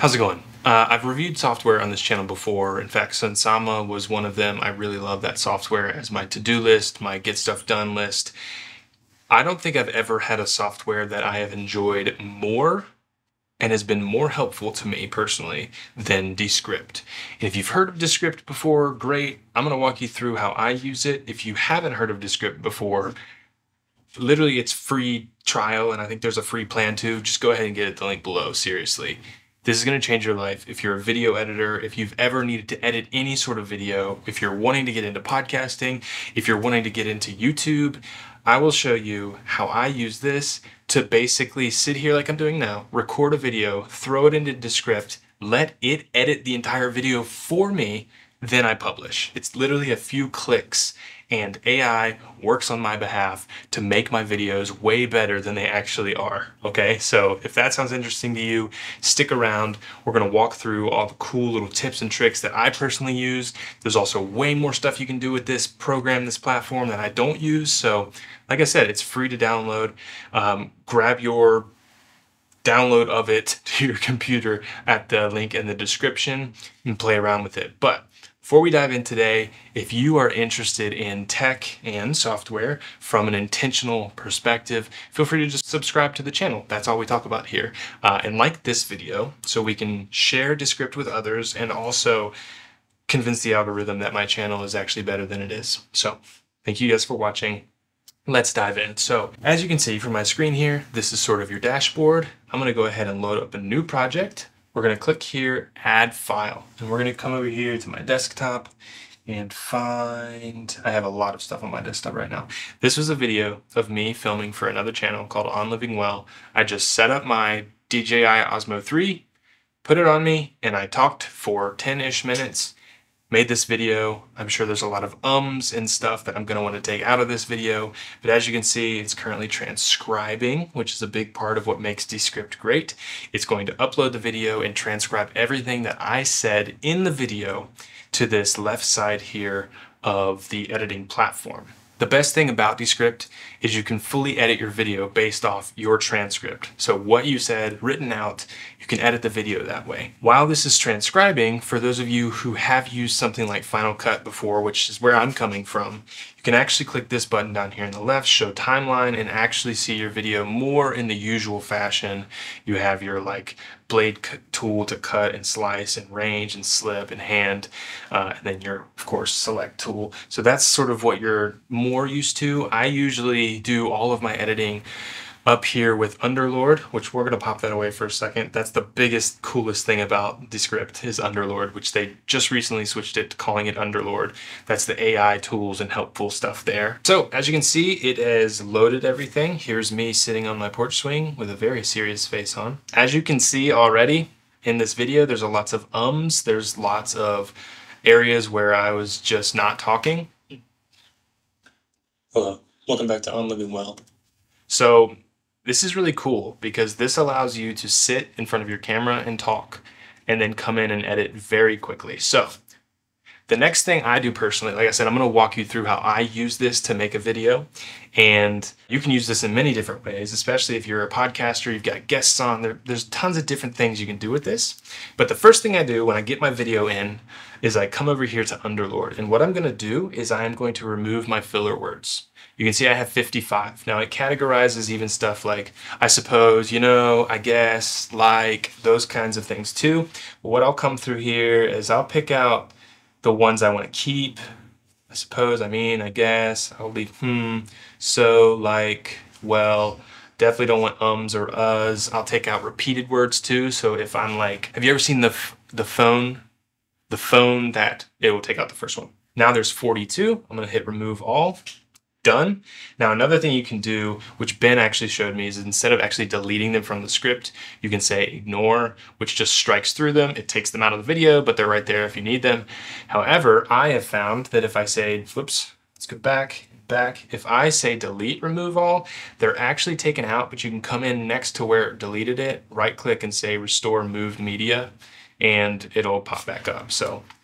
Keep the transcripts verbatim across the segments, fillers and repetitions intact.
How's it going? Uh, I've reviewed software on this channel before. In fact, Sunsama was one of them. I really love that software as my to-do list, my get stuff done list. I don't think I've ever had a software that I have enjoyed more and has been more helpful to me personally than Descript. And if you've heard of Descript before, great. I'm going to walk you through how I use it. If you haven't heard of Descript before, literally it's free trial, and I think there's a free plan too. Just go ahead and get it, the link below, seriously. This is going to change your life. If you're a video editor, if you've ever needed to edit any sort of video, if you're wanting to get into podcasting, if you're wanting to get into YouTube, I will show you how I use this to basically sit here like I'm doing now, record a video, throw it into Descript, let it edit the entire video for me, then I publish. It's literally a few clicks, and A I works on my behalf to make my videos way better than they actually are, okay? So if that sounds interesting to you, stick around. We're gonna walk through all the cool little tips and tricks that I personally use. There's also way more stuff you can do with this program, this platform, that I don't use. So like I said, it's free to download. Um, grab your download of it to your computer at the link in the description and play around with it. But before we dive in today, if you are interested in tech and software from an intentional perspective, feel free to just subscribe to the channel. That's all we talk about here. Uh, and like this video so we can share Descript with others and also convince the algorithm that my channel is actually better than it is. So thank you guys for watching. Let's dive in. So as you can see from my screen here, this is sort of your dashboard. I'm going to go ahead and load up a new project. We're going to click here, add file, and we're going to come over here to my desktop and find, I have a lot of stuff on my desktop right now. This was a video of me filming for another channel called On Living Well. I just set up my D J I Osmo three, put it on me, and I talked for ten-ish minutes. Made this video. I'm sure there's a lot of ums and stuff that I'm going to want to take out of this video, but as you can see, it's currently transcribing, which is a big part of what makes Descript great. It's going to upload the video and transcribe everything that I said in the video to this left side here of the editing platform. The best thing about Descript is you can fully edit your video based off your transcript. So what you said written out, you can edit the video that way. While this is transcribing, for those of you who have used something like Final Cut before, which is where I'm coming from, you can actually click this button down here on the left, show timeline, and actually see your video more in the usual fashion. You have your like blade tool to cut and slice and range and slip and hand, uh, and then your, of course, select tool. So that's sort of what you're more used to. I usually do all of my editing up here with Underlord, which we're going to pop that away for a second. That's the biggest, coolest thing about Descript is Underlord, which they just recently switched it to calling it Underlord. That's the A I tools and helpful stuff there. So as you can see, it has loaded everything. Here's me sitting on my porch swing with a very serious face on. As you can see already in this video, there's a lots of ums. There's lots of areas where I was just not talking. Hello, welcome back to On Living Well. So this is really cool because this allows you to sit in front of your camera and talk and then come in and edit very quickly. So the next thing I do personally, like I said, I'm going to walk you through how I use this to make a video. And you can use this in many different ways, especially if you're a podcaster, you've got guests on there. There's tons of different things you can do with this. But the first thing I do when I get my video in is I come over here to Underlord. And what I'm going to do is I am going to remove my filler words. You can see I have fifty-five. Now it categorizes even stuff like, I suppose, you know, I guess, like, those kinds of things too. But what I'll come through here is I'll pick out the ones I want to keep. I suppose, I mean, I guess, I'll leave, hmm, so, like, well, definitely don't want ums or uhs. I'll take out repeated words too. So if I'm like, have you ever seen the, the phone, the phone that, it will take out the first one. Now there's forty-two. I'm going to hit remove all. Done. Now another thing you can do, which Ben actually showed me, is instead of actually deleting them from the script, you can say ignore, which just strikes through them. It takes them out of the video, but they're right there if you need them. However, I have found that if I say, whoops, let's go back, back. If I say delete remove all, they're actually taken out, but you can come in next to where it deleted it, right click and say restore moved media, and it'll pop back up. So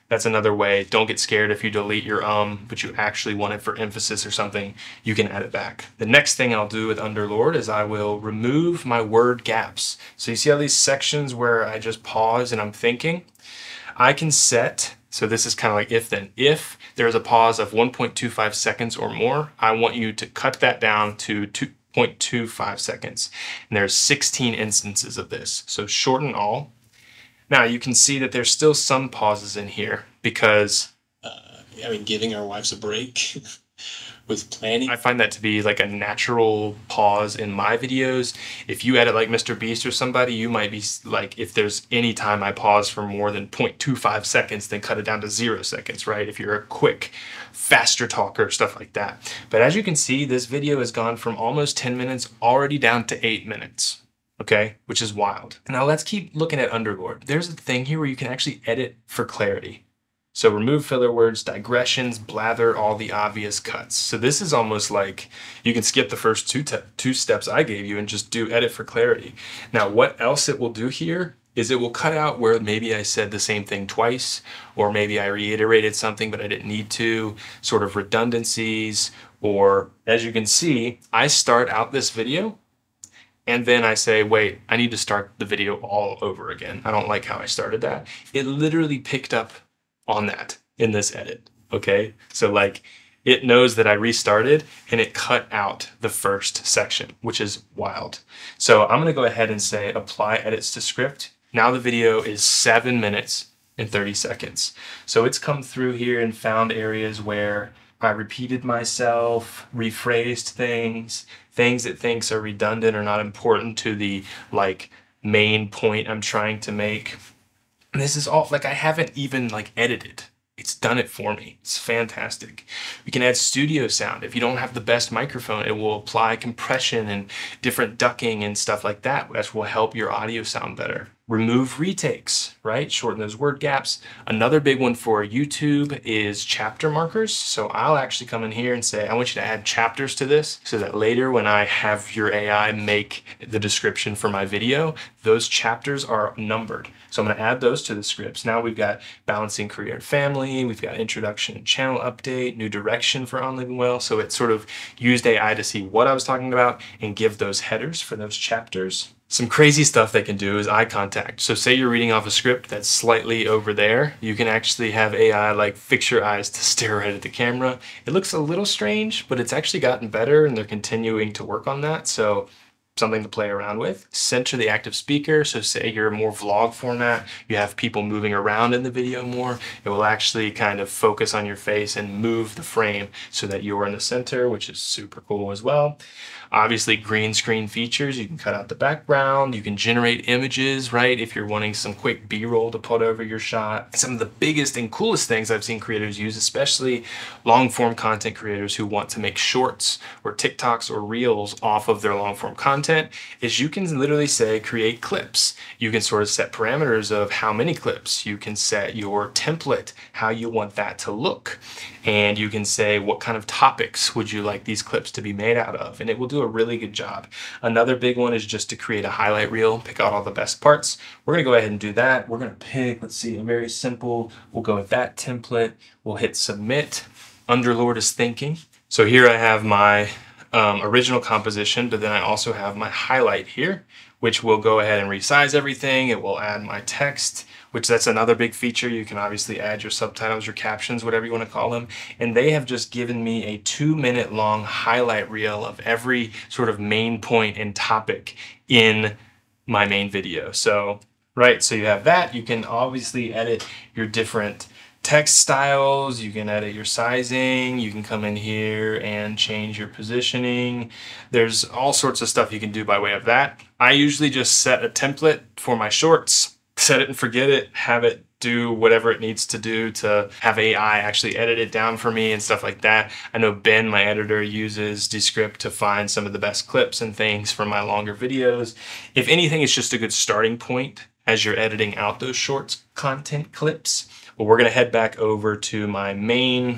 That's another way. Don't get scared if you delete your um, but you actually want it for emphasis or something, you can add it back. The next thing I'll do with Underlord is I will remove my word gaps. So you see all these sections where I just pause and I'm thinking? I can set, so this is kind of like if then, if there's a pause of one point two five seconds or more, I want you to cut that down to two point two five seconds. And there's sixteen instances of this. So shorten all. Now you can see that there's still some pauses in here because uh, I mean, giving our wives a break with planning. I find that to be like a natural pause in my videos. If you edit like Mister Beast or somebody, you might be like, if there's any time I pause for more than zero point two five seconds, then cut it down to zero seconds, right? If you're a quick, faster talker, stuff like that. But as you can see, this video has gone from almost ten minutes already down to eight minutes. Okay, which is wild. Now let's keep looking at Underlord. There's a thing here where you can actually edit for clarity. So remove filler words, digressions, blather, all the obvious cuts. So this is almost like you can skip the first two, two steps I gave you and just do edit for clarity. Now what else it will do here is it will cut out where maybe I said the same thing twice, or maybe I reiterated something but I didn't need to, sort of redundancies, or as you can see, I start out this video and then I say, wait, I need to start the video all over again. I don't like how I started that. It literally picked up on that in this edit, okay? So like, it knows that I restarted and it cut out the first section, which is wild. So I'm gonna go ahead and say apply edits to script. Now the video is seven minutes and thirty seconds. So it's come through here and found areas where I repeated myself, rephrased things, things it thinks are redundant or not important to the like main point I'm trying to make. And this is all, like I haven't even like edited. It's done it for me. It's fantastic. We can add studio sound. If you don't have the best microphone, it will apply compression and different ducking and stuff like that, which will help your audio sound better. Remove retakes, right? Shorten those word gaps. Another big one for YouTube is chapter markers. So I'll actually come in here and say, I want you to add chapters to this so that later when I have your A I make the description for my video, those chapters are numbered. So I'm going to add those to the scripts. Now we've got balancing career and family. We've got introduction and channel update, new direction for On Living Well. So it sort of used A I to see what I was talking about and give those headers for those chapters. Some crazy stuff they can do is eye contact. So say you're reading off a script that's slightly over there, you can actually have A I like fix your eyes to stare right at the camera. It looks a little strange, but it's actually gotten better and they're continuing to work on that. So something to play around with. Center the active speaker. So say you're more vlog format, you have people moving around in the video more, it will actually kind of focus on your face and move the frame so that you're in the center, which is super cool as well. Obviously green screen features, you can cut out the background, you can generate images, right? If you're wanting some quick B-roll to put over your shot. Some of the biggest and coolest things I've seen creators use, especially long form content creators who want to make shorts or TikToks or reels off of their long form content, is you can literally say create clips. You can sort of set parameters of how many clips. You can set your template, how you want that to look. And you can say what kind of topics would you like these clips to be made out of, and it will do a really good job. Another big one is just to create a highlight reel, pick out all the best parts. We're gonna go ahead and do that. We're gonna pick, let's see, a very simple, we'll go with that template. We'll hit submit. Underlord is thinking. So here I have my um, original composition, but then I also have my highlight here, which will go ahead and resize everything. It will add my text, which that's another big feature. You can obviously add your subtitles, your captions, whatever you want to call them. And they have just given me a two minute long highlight reel of every sort of main point and topic in my main video. So, right, so you have that. You can obviously edit your different text styles, you can edit your sizing, you can come in here and change your positioning. There's all sorts of stuff you can do by way of that. I usually just set a template for my shorts, set it and forget it, have it do whatever it needs to do to have A I actually edit it down for me and stuff like that. I know Ben, my editor, uses Descript to find some of the best clips and things for my longer videos. If anything, it's just a good starting point as you're editing out those shorts content clips. But we're gonna head back over to my main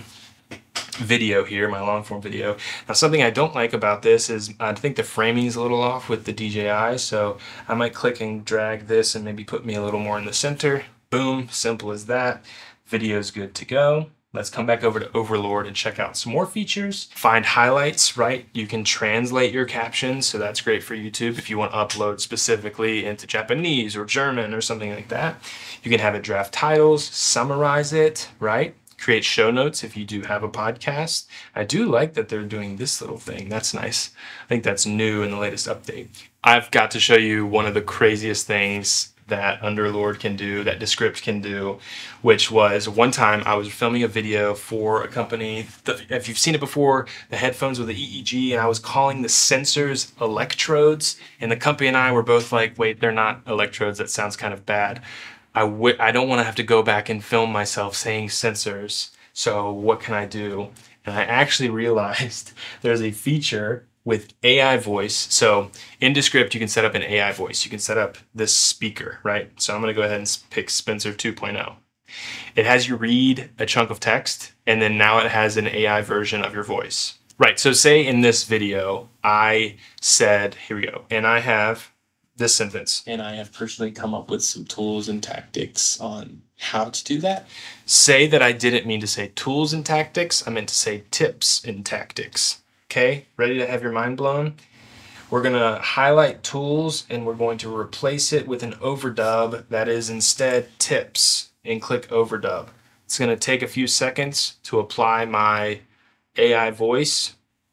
video here, my long form video. Now something I don't like about this is I think the framing is a little off with the D J I, so I might click and drag this and maybe put me a little more in the center. Boom, simple as that. Video's good to go. Let's come back over to Overlord and check out some more features. Find highlights, right? You can translate your captions, so that's great for YouTube if you want to upload specifically into Japanese or German or something like that. You can have it draft titles, summarize it, right? Create show notes if you do have a podcast. I do like that they're doing this little thing. That's nice. I think that's new in the latest update. I've got to show you one of the craziest things that Underlord can do, that Descript can do, which was one time I was filming a video for a company, the, if you've seen it before, the headphones with the E E G, and I was calling the sensors electrodes, and the company and I were both like, wait, they're not electrodes, that sounds kind of bad. I w I don't want to have to go back and film myself saying sensors, so what can I do? And I actually realized there's a feature with A I voice. So in Descript, you can set up an A I voice. You can set up this speaker, right? So I'm gonna go ahead and pick Spencer two point oh. It has you read a chunk of text, and then now it has an A I version of your voice. Right, so say in this video, I said, here we go, and I have this sentence. And I have personally come up with some tools and tactics on how to do that. Say that I didn't mean to say tools and tactics, I meant to say tips and tactics. Okay, ready to have your mind blown? We're gonna highlight tools and we're going to replace it with an overdub that is instead tips, and click overdub. It's gonna take a few seconds to apply my A I voice,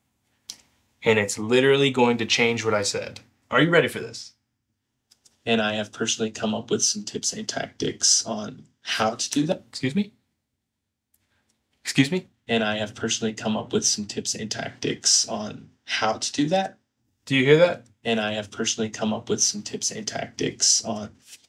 and it's literally going to change what I said. Are you ready for this? And I have personally come up with some tips and tactics on how to do that. Excuse me? Excuse me? And I have personally come up with some tips and tactics on how to do that. Do you hear that? And I have personally come up with some tips and tactics on.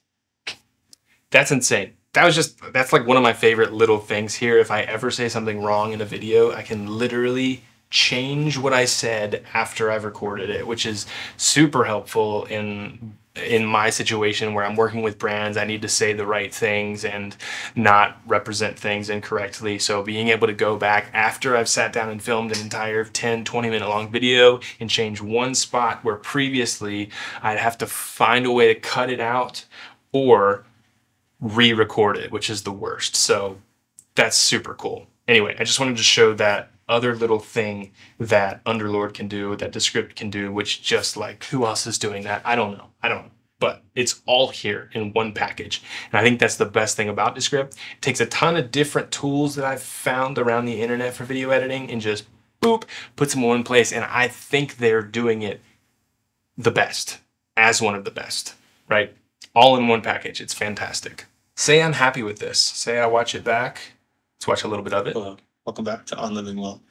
That's insane. That was just, that's like one of my favorite little things here. If I ever say something wrong in a video, I can literally change what I said after I've recorded it, which is super helpful in in my situation where I'm working with brands. I need to say the right things and not represent things incorrectly. So being able to go back after I've sat down and filmed an entire ten, twenty minute long video and change one spot where previously I'd have to find a way to cut it out or re-record it, which is the worst. So that's super cool. Anyway, I just wanted to show that other little thing that Underlord can do, that Descript can do, which just like, who else is doing that? I don't know. I don't know. But it's all here in one package. And I think that's the best thing about Descript. It takes a ton of different tools that I've found around the internet for video editing and just boop, puts them all in place. And I think they're doing it the best, as one of the best, right? All in one package. It's fantastic. Say I'm happy with this. Say I watch it back. Let's watch a little bit of it. Hello. Welcome back to On Living Well.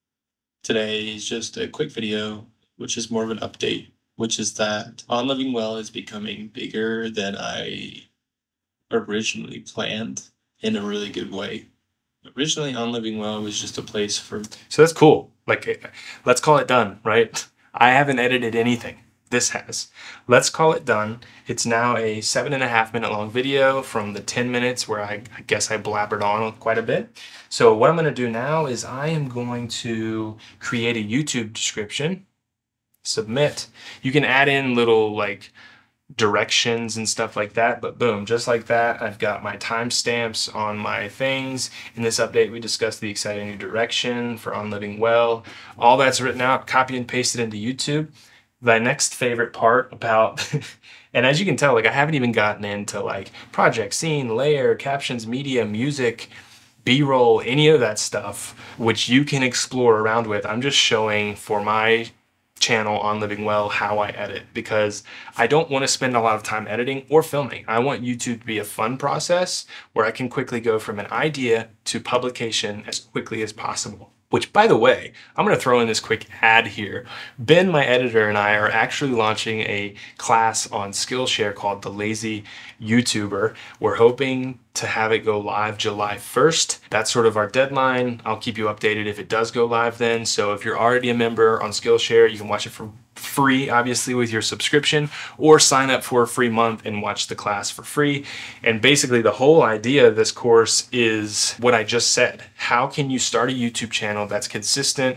Today is just a quick video, which is more of an update, which is that On Living Well is becoming bigger than I originally planned in a really good way. Originally, On Living Well was just a place for... So that's cool. Like, let's call it done, right? I haven't edited anything. This has. Let's call it done. It's now a seven and a half minute long video from the ten minutes where I, I guess I blabbered on quite a bit. So what I'm going to do now is I am going to create a YouTube description, submit. You can add in little like directions and stuff like that, but boom, just like that, I've got my timestamps on my things. In this update, we discussed the exciting new direction for On Living Well. All that's written out, copy and pasted into YouTube. My next favorite part about, and as you can tell, like I haven't even gotten into like project, scene, layer, captions, media, music, B-roll, any of that stuff, which you can explore around with. I'm just showing for my channel On Living Well how I edit, because I don't want to spend a lot of time editing or filming. I want YouTube to be a fun process where I can quickly go from an idea to publication as quickly as possible. Which, by the way, I'm going to throw in this quick ad here. Ben, my editor, and I are actually launching a class on Skillshare called The Lazy YouTuber. We're hoping to have it go live July first. That's sort of our deadline. I'll keep you updated if it does go live then. So if you're already a member on Skillshare, you can watch it for free, obviously, with your subscription, or sign up for a free month and watch the class for free. And basically the whole idea of this course is what I just said. How can you start a YouTube channel that's consistent,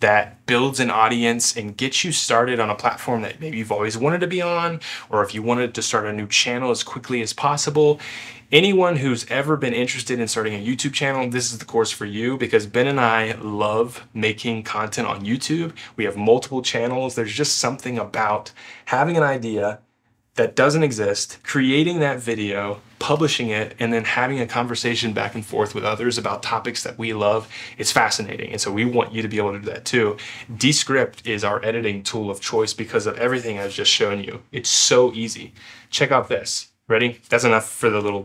that builds an audience and gets you started on a platform that maybe you've always wanted to be on, or if you wanted to start a new channel as quickly as possible. Anyone who's ever been interested in starting a YouTube channel, this is the course for you, because Ben and I love making content on YouTube. We have multiple channels. There's just something about having an idea that doesn't exist, creating that video, publishing it, and then having a conversation back and forth with others about topics that we love. It's fascinating. And so we want you to be able to do that too. Descript is our editing tool of choice because of everything I've just shown you. It's so easy. Check out this. Ready? That's enough for the little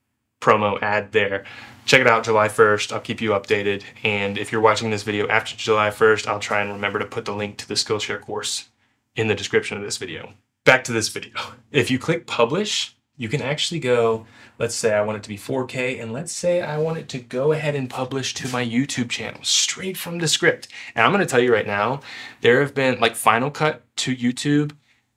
promo ad there. Check it out July first. I'll keep you updated. And if you're watching this video after July first, I'll try and remember to put the link to the Skillshare course in the description of this video. Back to this video. If you click publish, you can actually go, let's say I want it to be four K, and let's say I want it to go ahead and publish to my YouTube channel straight from Descript. And I'm gonna tell you right now, there have been, like, Final Cut to YouTube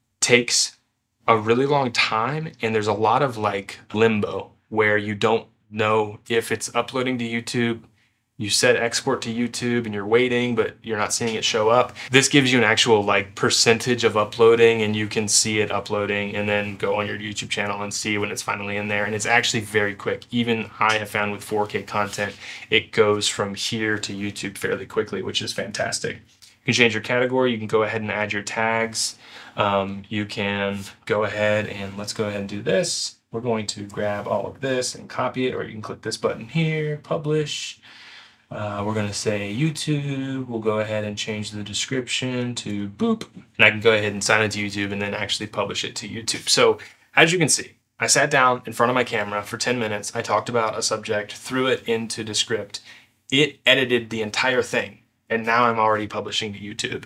takes a really long time, and there's a lot of like limbo where you don't know if it's uploading to YouTube. You set export to YouTube and you're waiting, but you're not seeing it show up. This gives you an actual like percentage of uploading, and you can see it uploading and then go on your YouTube channel and see when it's finally in there. And it's actually very quick. Even I have found with four K content, it goes from here to YouTube fairly quickly, which is fantastic. You can change your category. You can go ahead and add your tags. Um, you can go ahead and let's go ahead and do this. We're going to grab all of this and copy it, or you can click this button here, publish. Uh, we're going to say YouTube. We'll go ahead and change the description to boop. And I can go ahead and sign into YouTube and then actually publish it to YouTube. So as you can see, I sat down in front of my camera for ten minutes. I talked about a subject, threw it into Descript. It edited the entire thing. And now I'm already publishing to YouTube.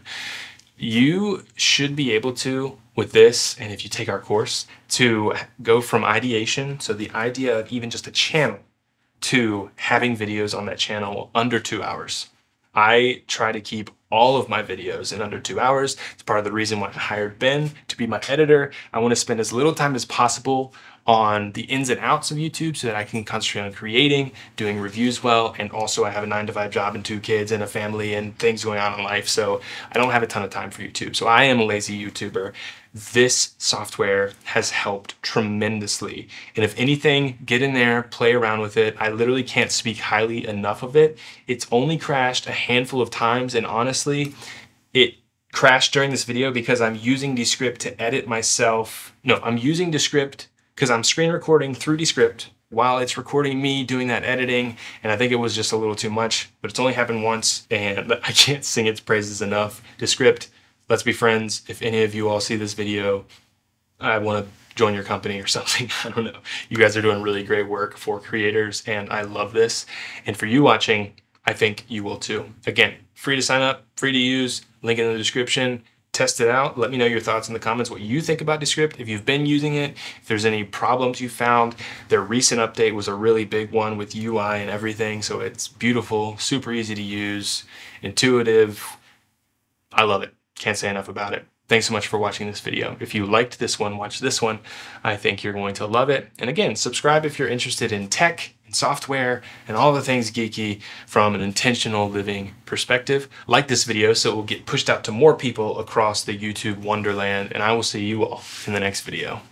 You should be able to, with this, and if you take our course, to go from ideation, so the idea of even just a channel, to having videos on that channel under two hours. I try to keep all of my videos in under two hours. It's part of the reason why I hired Ben to be my editor. I want to spend as little time as possible on the ins and outs of YouTube so that I can concentrate on creating, doing reviews well, and also I have a nine to five job and two kids and a family and things going on in life, so I don't have a ton of time for YouTube. So I am a lazy YouTuber. This software has helped tremendously. And if anything, get in there, play around with it. I literally can't speak highly enough of it. It's only crashed a handful of times, and honestly, it crashed during this video because I'm using Descript to edit myself. No, I'm using Descript because I'm screen recording through Descript while it's recording me doing that editing, and I think it was just a little too much, but it's only happened once, and I can't sing its praises enough. Descript, let's be friends. If any of you all see this video, I want to join your company or something. I don't know. You guys are doing really great work for creators, and I love this. And for you watching, I think you will too. Again, free to sign up, free to use, link in the description. Test it out. Let me know your thoughts in the comments, what you think about Descript, if you've been using it, if there's any problems you found. Their recent update was a really big one with U I and everything, so it's beautiful, super easy to use, intuitive. I love it. Can't say enough about it. Thanks so much for watching this video. If you liked this one, watch this one. I think you're going to love it. And again, subscribe if you're interested in tech and software and all the things geeky from an intentional living perspective. Like this video so it will get pushed out to more people across the YouTube wonderland. And I will see you all in the next video.